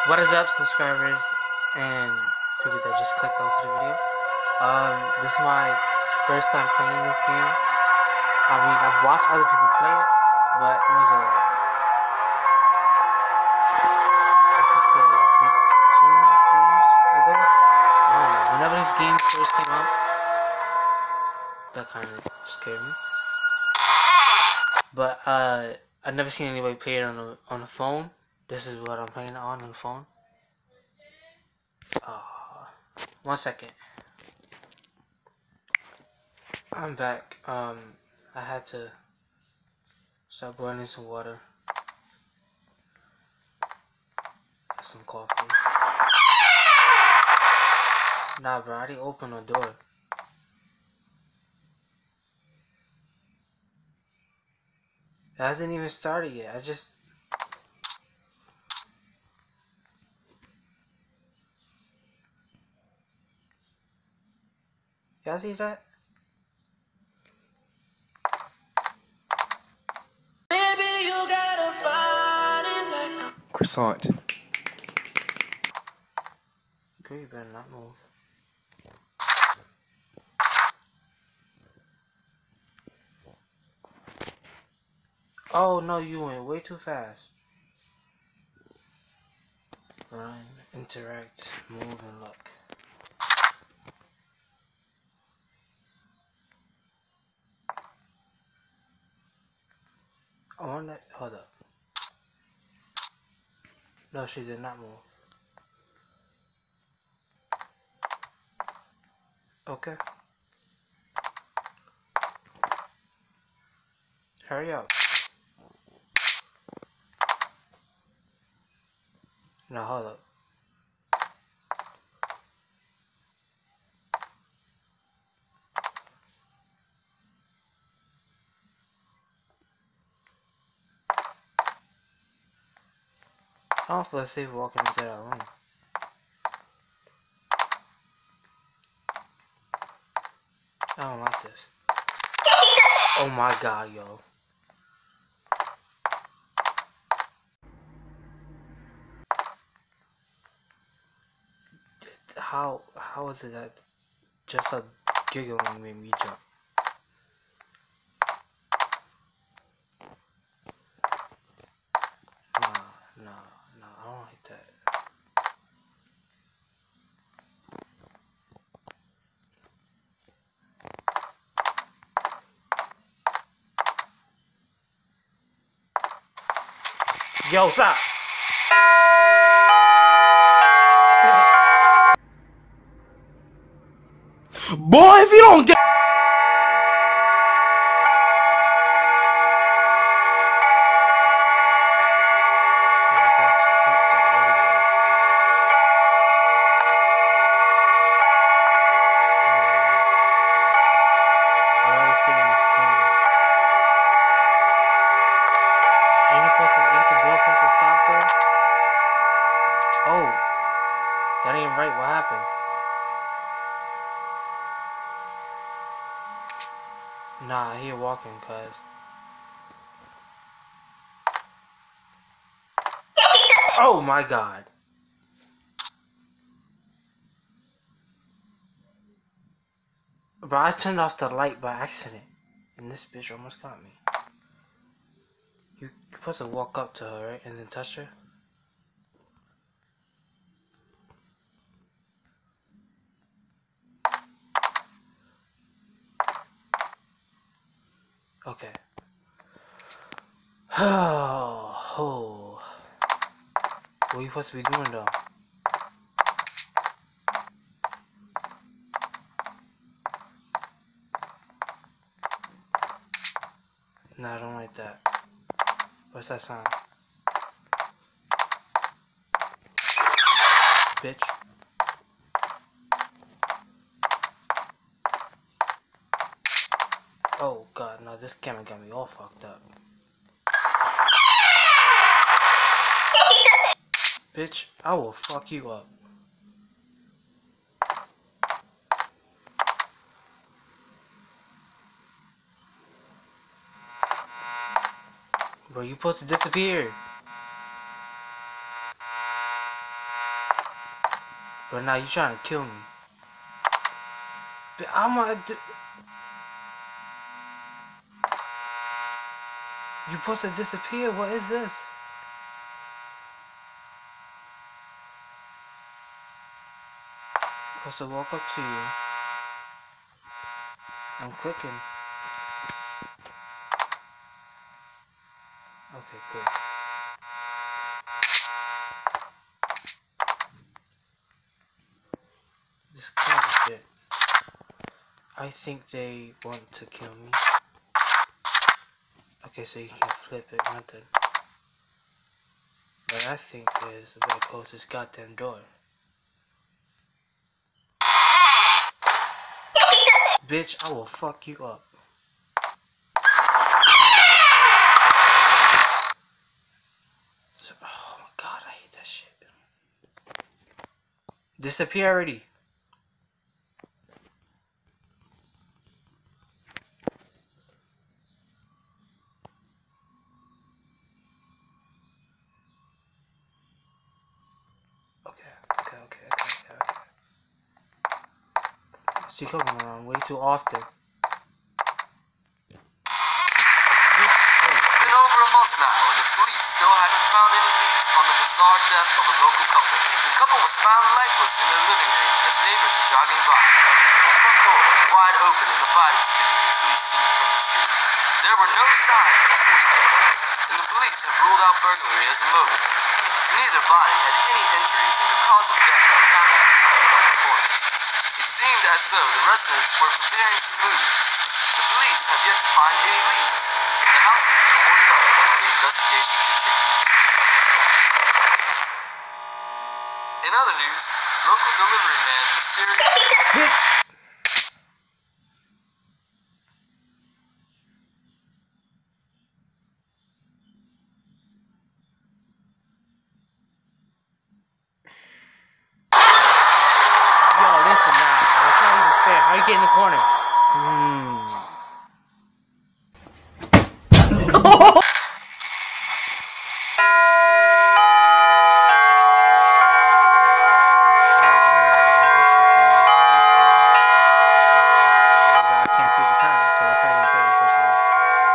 What is up, subscribers and people that just clicked onto the video? This is my first time playing this game. I mean, I've watched other people play it, but it was I could say, I think 2 years ago. I don't know. Whenever this game first came out, that kind of scared me. But I've never seen anybody play it on the phone. This is what I'm playing it on the phone. 1 second. I'm back. I had to start boiling some water. Get some coffee. Nah, bro, I already opened the door. It hasn't even started yet. Y'all see that? Baby, you got a body like a croissant. Girl, you better not move. Oh no, you went way too fast. Run, interact, move, and look. I want that. Hold up. No, she did not move. Okay. Hurry up. No, hold up. I don't feel safe walking into that room. I don't like this. Oh my god, yo. How is it that just a giggling made me jump? Nah, I don't like that. Yo, stop! Boy, if you don't get Oh, that ain't right. What happened? Nah, he walking, cuz. Oh my god. Bro, I turned off the light by accident. And this bitch almost got me. You're supposed to walk up to her, right? And then touch her? Okay. Oh. What are you supposed to be doing, though? Nah, I don't like that. What's that sound? Bitch. Oh god, no, this camera got me all fucked up. Bitch, I will fuck you up. Bro, you supposed to disappear. But now you trying to kill me. But I'm gonna do... You supposed to disappear? What is this? I'm supposed to walk up to you. I'm clicking. Okay, cool. This kind of shit. I think they want to kill me. Okay, so you can't flip it, nothing. What I think is I better close this goddamn door. Bitch, I will fuck you up. Oh my god, I hate that shit. Disappear already. Okay. She coming around way too often. It's been over a month now, and the police still haven't found any leads on the bizarre death of a local couple. The couple was found lifeless in their living room as neighbors were jogging by. The front door was wide open and the bodies could be easily seen from the street. There were no signs of forced entry, and the police have ruled out burglary as a motive. Neither body had any injuries, and the cause of death had not been determined by the coroner. It seemed as though the residents were preparing to move. The police have yet to find any leads. The house has been boarded up while the investigation continues. In other news, local delivery man mysteriously... Bitch! Yo, listen now. That's not even fair. How you get in the corner? I can't see the time, so that's not even fair, first of all.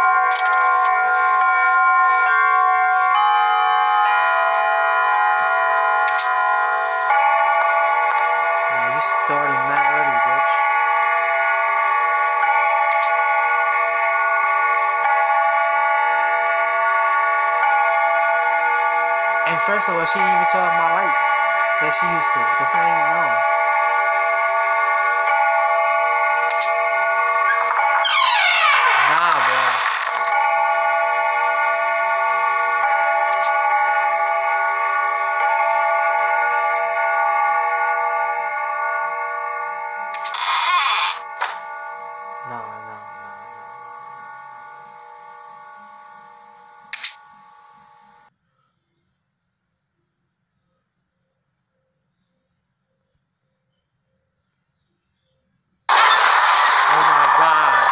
Now you starting mad early, bitch. And first of all, she didn't even turn off my light that she used to. That's not even wrong. Nah, bro. No. Oh my god.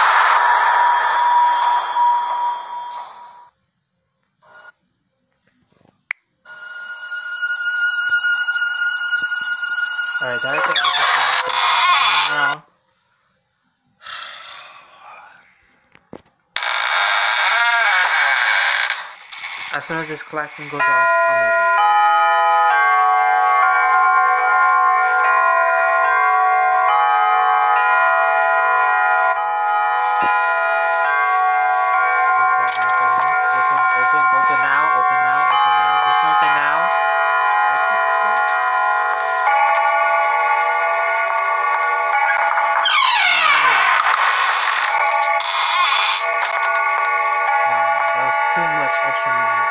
Alright, that I think I just around. As soon as this clacking goes off, I'm over. Open now. Do something now. What the fuck? Nah, that was too much extra music.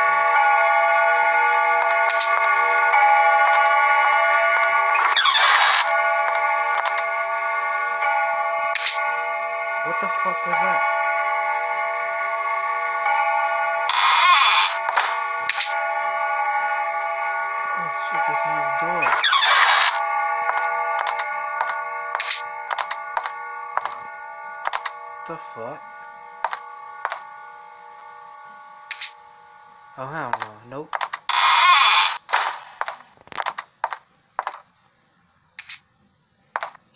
What the fuck was that? Oh shit, there's another door. What the fuck? Oh hell no. Nope.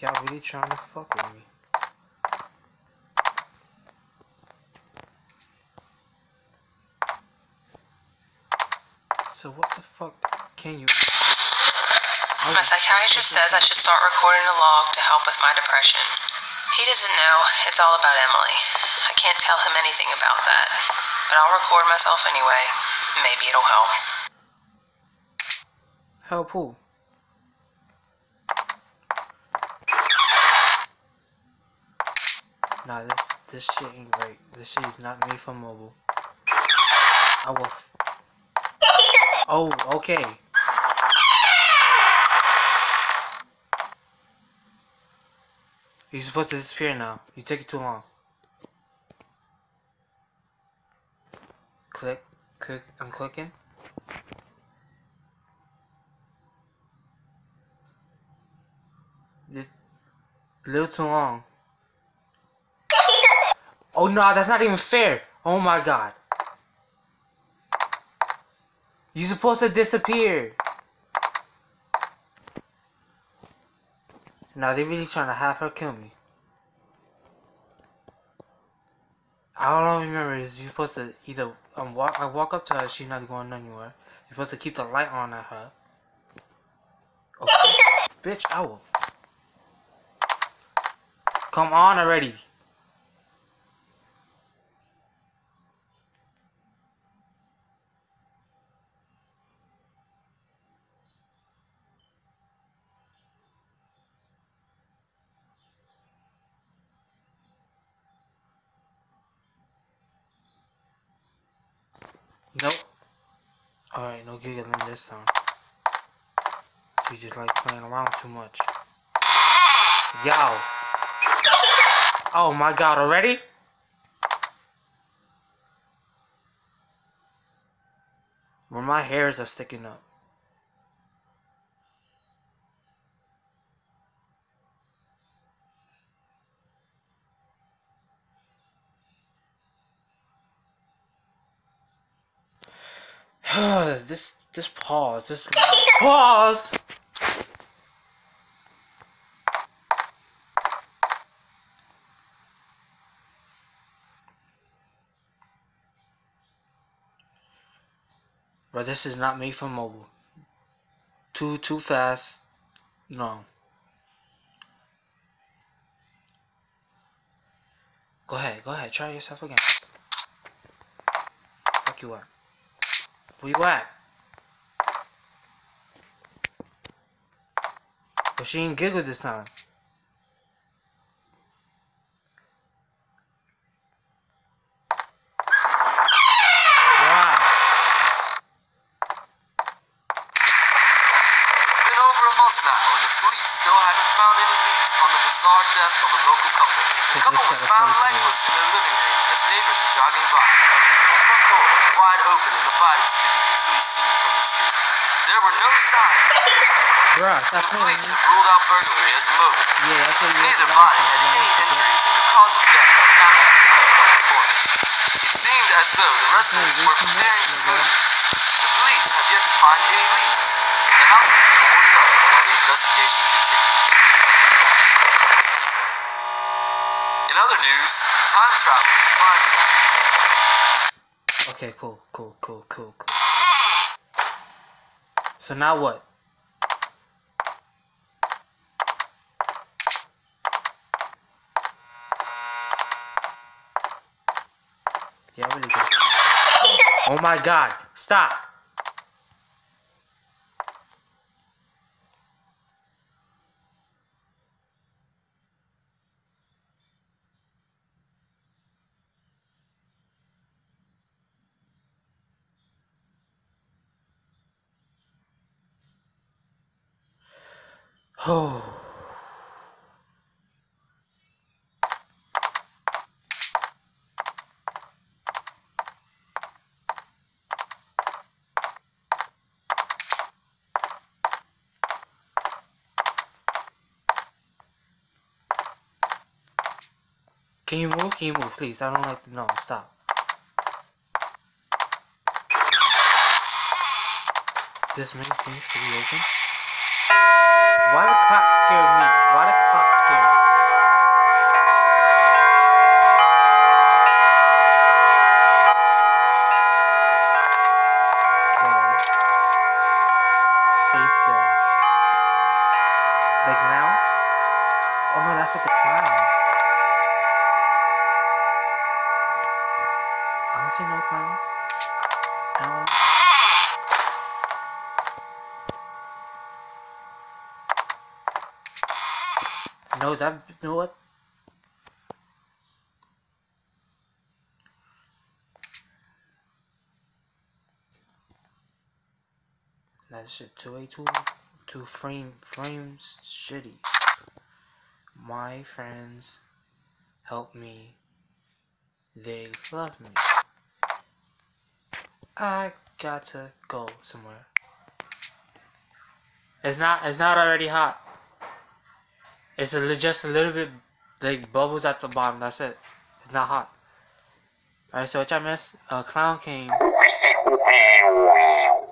Y'all really trying to fuck with me. So what the fuck can you... My psychiatrist says I should start recording a log to help with my depression. He doesn't know. It's all about Emily. I can't tell him anything about that. But I'll record myself anyway. Maybe it'll help. Help who? Nah, this shit ain't right. This shit is not made for mobile. I will... Oh, okay. You're supposed to disappear now. You take it too long. Click. I'm clicking. This a little too long. Oh no, that's not even fair. Oh my god. You're supposed to disappear. Now they really trying to have her kill me. I don't remember. You're supposed to either walk up to her. She's not going anywhere. You're supposed to keep the light on at her. Okay, bitch, I will. Come on already. Nope. Alright, no giggling this time. You just like playing around too much. Yo. Oh my god, already? Where my hairs are sticking up. This pause. This pause. Bro, this is not made for mobile. Too fast. No. Go ahead, try yourself again. Fuck you up. Where you at? But she ain't giggled this time. Wow. It's been over a month now, and the police still haven't found any leads on the bizarre death of a local couple. The couple was found lifeless in their living room as neighbors were jogging by. The front door was wide open and the bodies could be easily seen from the street. There were no signs of forced entry. Bruh, The stop playing. police have ruled out burglary as a motive. Yeah, that's what you Neither body had any injuries, and the cause of death had not been determined by the coroner. It seemed as though the residents were preparing to move. The police have yet to find any leads. The house has been boarded up while the investigation continues. In other news, time travel is finally... Okay, cool. So now what? Yeah, really good. Oh my god, stop! Oh. Can you move? Please, I don't like to know. Stop. This many things to be open? Why the clock scared me? Why the clock said the clown. I don't see no clown. I don't like that. No, that, you know what? That shit too frames shitty. My friends help me. They love me. I got to go somewhere. It's not already hot. It's just a little bit like bubbles at the bottom. That's it. It's not hot. Alright, so what y'all missed? A clown came.